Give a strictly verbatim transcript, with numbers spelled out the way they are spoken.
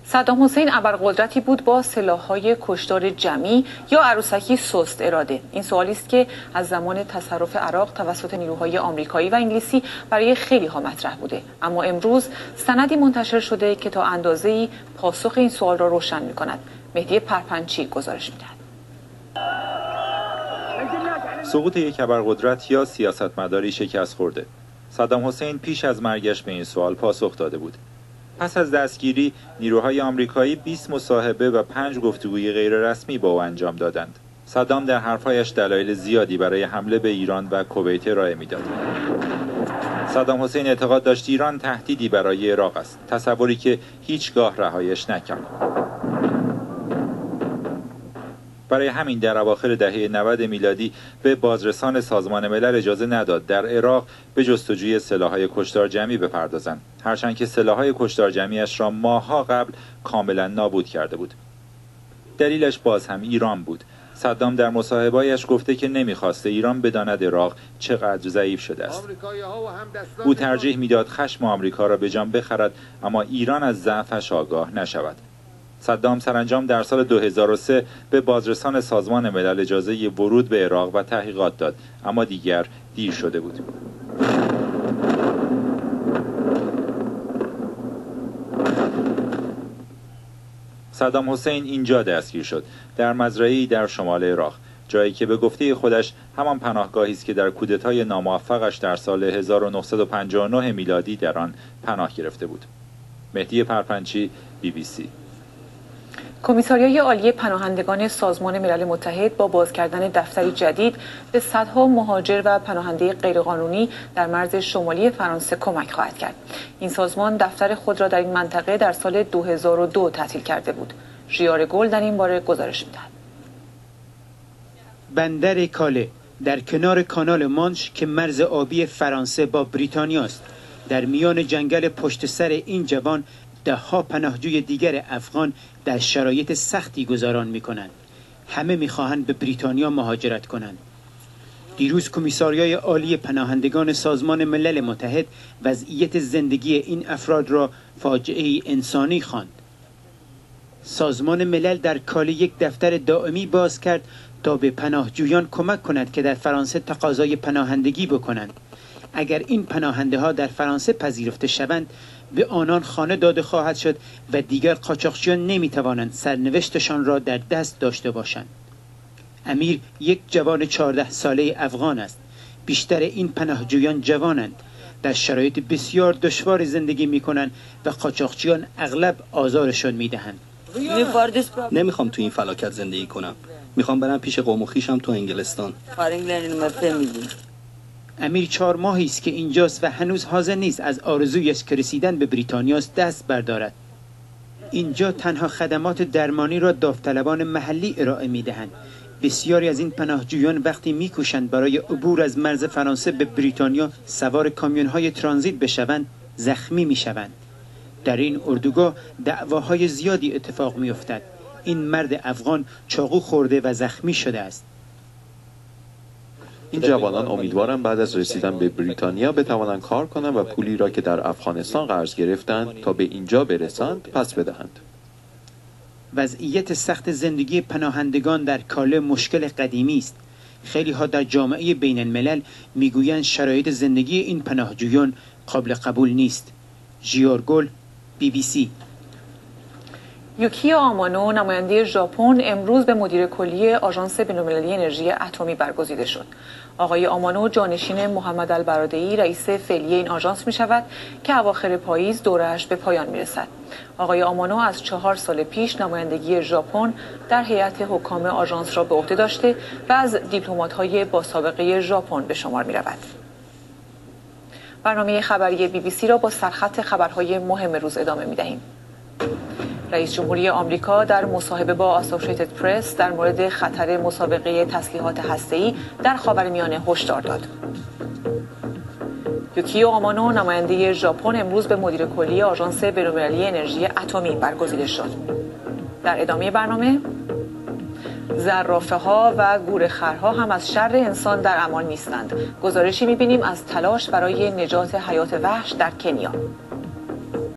صدام حسین ابرقدرتی بود با سلاح‌های کشتار جمعی یا عروسکی سست اراده؟ این سوالی است که از زمان تصرف عراق توسط نیروهای آمریکایی و انگلیسی برای خیلی ها مطرح بوده، اما امروز سندی منتشر شده که تا اندازه‌ای پاسخ این سوال را روشن می‌کند. مهدی پرپنچی گزارش می‌دهد. سقوط یک ابرقدرت یا سیاستمداری شکست خورده. صدام حسین پیش از مرگش به این سوال پاسخ داده بود. پس از دستگیری نیروهای آمریکایی بیست مصاحبه و پنج گفتگوی غیررسمی با او انجام دادند. صدام در حرفایش دلایل زیادی برای حمله به ایران و کویت ارائه می‌داد. صدام حسین اعتقاد داشت ایران تهدیدی برای عراق است، تصوری که هیچگاه رهایش نکرد. برای همین در اواخر دهه نود میلادی به بازرسان سازمان ملل اجازه نداد در عراق به جستجوی سلاح‌های کشتار جمعی بپردازند، هرچند که سلاح‌های کشتار جمعیش را ماه‌ها قبل کاملا نابود کرده بود. دلیلش باز هم ایران بود. صدام در مصاحبه‌ایش گفته که نمی‌خواسته ایران بداند عراق چقدر ضعیف شده است. او ترجیح می‌داد خشم آمریکا را به جان بخرد، اما ایران از ضعفش آگاه نشود. صدام سرانجام در سال دو هزار و سه به بازرسان سازمان ملل اجازه ورود به عراق و تحقیقات داد، اما دیگر دیر شده بود. صدام حسین اینجا دستگیر شد، در مزرعه‌ای در شمال عراق، جایی که به گفته خودش همان پناهگاهی است که در کودتای ناموفقش در سال هزار و نهصد و پنجاه و نه میلادی در آن پناه گرفته بود. مهدی پرپنچی، بی بی سی. کمیساریای عالی پناهندگان سازمان ملل متحد با باز کردن دفتری جدید به صدها مهاجر و پناهنده غیرقانونی در مرز شمالی فرانسه کمک خواهد کرد. این سازمان دفتر خود را در این منطقه در سال دو هزار و دو تعطیل کرده بود. ژیار گل در این باره گزارش می‌دهد. بندر کاله در کنار کانال مانش که مرز آبی فرانسه با بریتانیا است، در میان جنگل پشت سر این جوان ده ها پناهجوی دیگر افغان در شرایط سختی گذران می کنند. همه می خواهند به بریتانیا مهاجرت کنند. دیروز کمیساریای عالی پناهندگان سازمان ملل متحد وضعیت زندگی این افراد را فاجعه انسانی خواند. سازمان ملل در کاله یک دفتر دائمی باز کرد تا به پناهجویان کمک کند که در فرانسه تقاضای پناهندگی بکنند. اگر این پناهنده ها در فرانسه پذیرفته شوند، به آنان خانه داده خواهد شد و دیگر قاچاقچیان نمی توانند سرنوشتشان را در دست داشته باشند. امیر یک جوان چهارده ساله افغان است. بیشتر این پناهجویان جوانند، در شرایط بسیار دشوار زندگی می کنند و قاچاقچیان اغلب آزارشان می دهند. نمیخوام تو این فلاکت زندگی کنم. میخوام برم پیش قوم و خویشم تو انگلستان. امیر چهار ماهی است که اینجاست و هنوز حاضر نیست از آرزویش که رسیدن به بریتانیاست دست بردارد. اینجا تنها خدمات درمانی را داوطلبان محلی ارائه می‌دهند. بسیاری از این پناهجویان وقتی می‌کوشند برای عبور از مرز فرانسه به بریتانیا سوار کامیون‌های ترانزیت بشوند، زخمی می‌شوند. در این اردوگاه دعواهای زیادی اتفاق می‌افتد. این مرد افغان چاقو خورده و زخمی شده است. این جوانان امیدوارند بعد از رسیدن به بریتانیا بتوانند کار کنند و پولی را که در افغانستان قرض گرفتند تا به اینجا برسند پس بدهند. وضعیت سخت زندگی پناهندگان در کاله مشکل قدیمی است. خیلی ها در جامعه بین الملل میگویند شرایط زندگی این پناهجویان قابل قبول نیست. ژیار گل، بی بی سی. یوکیو آمانو نماینده ژاپن امروز به مدیر کلی آژانس بین‌المللی انرژی اتمی برگزیده شد. آقای آمانو جانشین محمد البرادعی رئیس فعلی این آژانس می شود که اواخر پاییز دوره‌اش به پایان می رسد. آقای آمانو از چهار سال پیش نمایندگی ژاپن در هیئت حکام آژانس را به عهده داشته و از دیپلمات‌های با سابقه ژاپن به شمار می رود. برنامه خبری بی بی سی را با سرخط خبرهای مهم روز ادامه می دهیم. رئیس جمهوری آمریکا در مصاحبه با آسوشییتد پرس در مورد خطر مسابقه تسلیحات هسته‌ای در خاورمیانه هشدار داد. یوکیو آمانو نماینده ژاپن امروز به مدیر کلی آژانس بین‌المللی انرژی اتمی برگزیده شد. در ادامه برنامه زرافه‌ها و گورخرها هم از شر انسان در امان نیستند. گزارشی می‌بینیم از تلاش برای نجات حیات وحش در کنیا.